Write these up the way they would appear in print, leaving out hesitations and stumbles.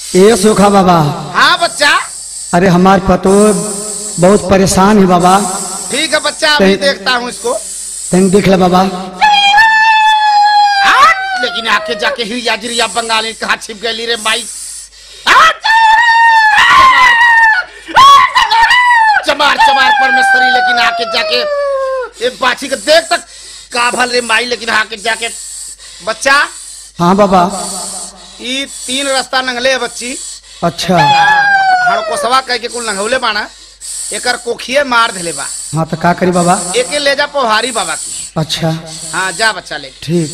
ये सुखा बाबा। हाँ बच्चा। अरे हमारे पतो बहुत परेशान है बाबा। ठीक है बच्चा, अभी देखता हूँ इसको। तुम देख ले बाबा। लेकिन आके जाके ही याजरिया बंगाली कहाँ छिप गई रे माई। चमार चमार परमेश्वरी, लेकिन आके जाके ये बाछी को देख तक का भल रे माई। लेकिन आके जाके बच्चा। हाँ बाबा। ये 3 रास्ता नंगले है बच्ची। अच्छा। हड़कोसवा कह के कुल नंगौले बाना, एकर कोखिए मार धले बा। हाँ तो का करी बाबा? एके ले जा पोहारी बाबा की। अच्छा हाँ जा बच्चा ले। ठीक।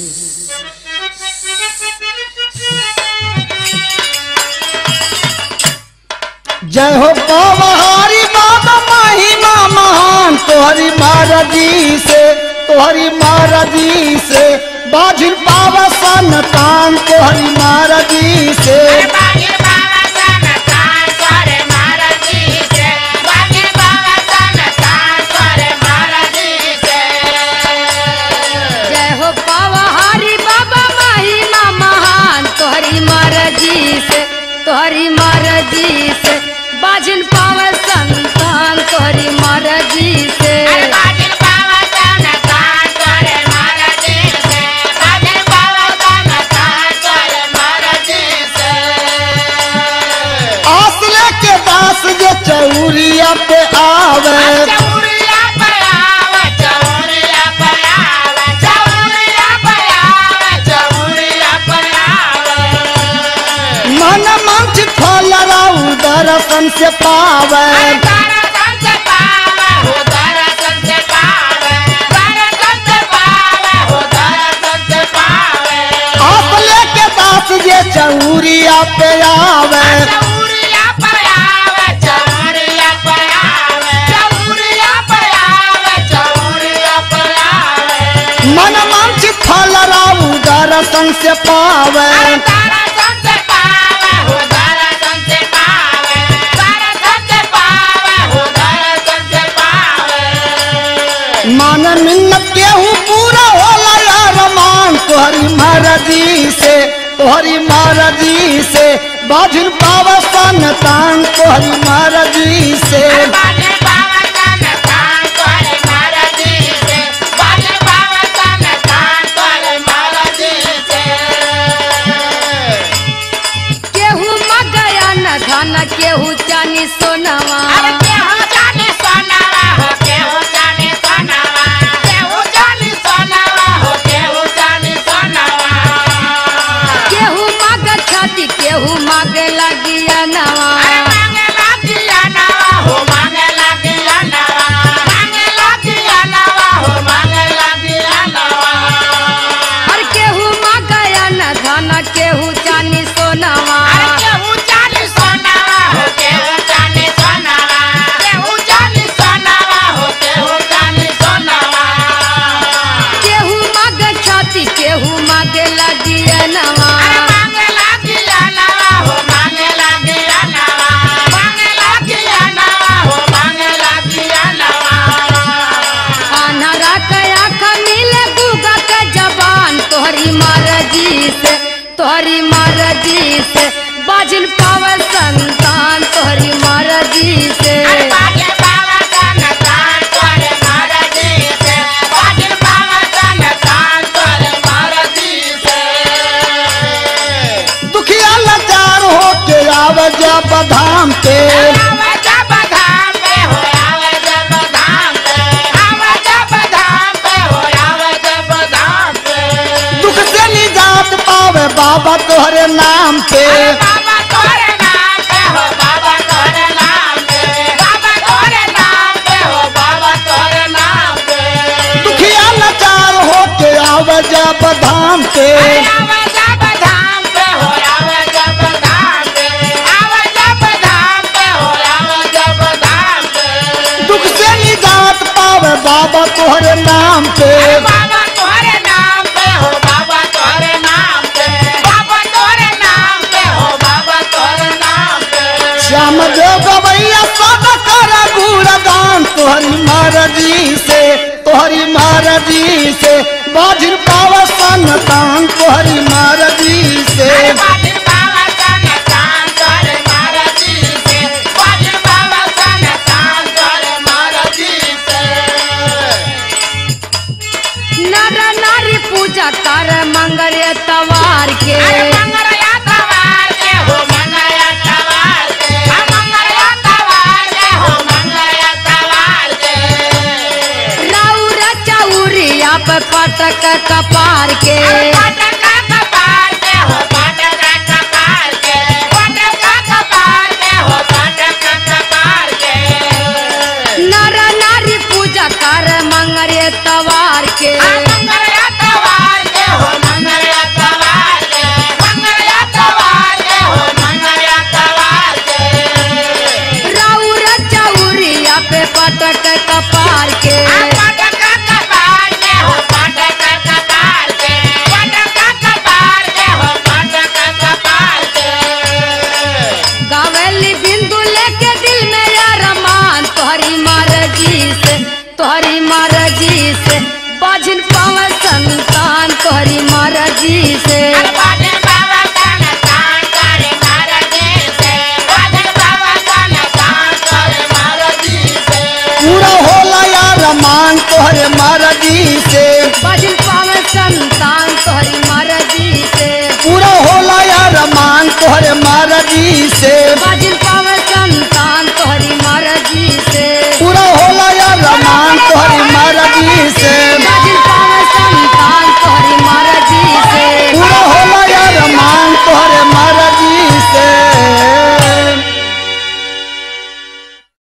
जय हो पवहारी बाबा महिमा महान, तोहरी महाराजी से, तोहरी महाराजी से बाजिल पावा सनतान, तोहरी महाराजी से। जय हो पवहारी बाबा महिमा महान, तोहरी महाराजी से, तोहरी महाराजी से बाजिल पावा संतान, तोहरी महाराजी से। चौरिया पे आवे, मन मंच फल दर्शन से पावे। आप लेके दास ये चौरिया पे आवे, मन मंच फल दर्शन से पावे। मन मिन्नत केहू पूरा होला यार मान, तोहरी महाराजी से, तोहरी महाराजी से बाजिल पावा सनतान, तोहरी महाराजी से। धन केहू जानी सोनवा, केहू जानी सोनवा हो, केहू जानी सोनवा, केहू जानी सोनवा हो, केहू जानी सोनवा। केहू मांग छाती, केहू मांगे लगिया नवा, मांगे लगिया नवा हो, मांगे लगिया नवा, मांगे लगिया नवा हो, मांगे लगिया नवा। हर केहू मांगया न धन, केहू जानी सोनवा, केहू जानी सोनवा हो, केहू जानी सोनवा, केहू जानी सोनवा हो, केहू जानी सोनवा। केहू मांग छाती, केहू मांगे लगिया नवा, मांगे लगिया नवा हो, मांगे लगिया नवा, मांगे लगिया नवा हो, मांगे लगिया नवा। अनहरा के आँख मिले गुगा के जबान, तोहरी महाराजी से, तोहरी महाराजी से बाजिल पावा संतान, तोहरी महाराजी से। बाजिल पावा संतान, तोहरी महाराजी से, बाजिल पावा संतान, तोहरी महाराजी से। दुखिया लाचार हो के आवे जब धाम पे, आवे जब धाम पे हो, आवे जब धाम पे, आवे जब धाम पे हो, आवे जब धाम पे। दुख से निजात पावे बाबा तोहरे नाम पे। बाबा तोरे नाम पे हो, बाबा तोरे नाम पे, बाबा तोरे नाम पे हो, बाबा तोरे नाम पे। दुखिया लाचार हो के आवे जब धाम पे, आवे जब धाम पे हो, आवे जब धाम पे, आवे जब धाम पे हो, आवे जब धाम पे। दुख से निजात पावे बाबा तोहरे नाम पे। बाबा तोरे नाम पे हो, बाबा तोरे नाम पे, बाबा तोरे नाम पे हो, बाबा तोरे नाम पे। श्याम देव गवैया सदा कर गुणगान, तोहरी महाराजी से, तोहरी महाराजी से बाजिल पावा सनतान, तोहरी महाराजी से। बाजिल पावा संतान, कर मंगल तवार के अरे मंगलया तवार के हो मंगलया तवार के मंगलया तवार के हो मंगलया तवार के राउर चौरिया पे पटक कपार के पटक कपार के हो पटक कपार के पटक कपार के हो पटक कपार के नर नारी पूजा कर मंगल तवार के मंगलया तवार के हो मंगलया तवार के मंगलया तवार के हो मंगलया तवार के राउर चौरिया पे पटक कपार के पटक कपार के हो पटक कपार के पटक कपार के हो पटक कपार के गावली बिंदु लेके दिल में अरमान तोहरी मर्जी से तोहरी मर्जी से बाजिन पावन संतान तोहरी मर्जी से बाजे बाबा का कान करे महाराजी से बाजे बाबा का कान करे महाराजी से पूरा होला यार मान तोहरे मर्जी से बाजिन पावन संतान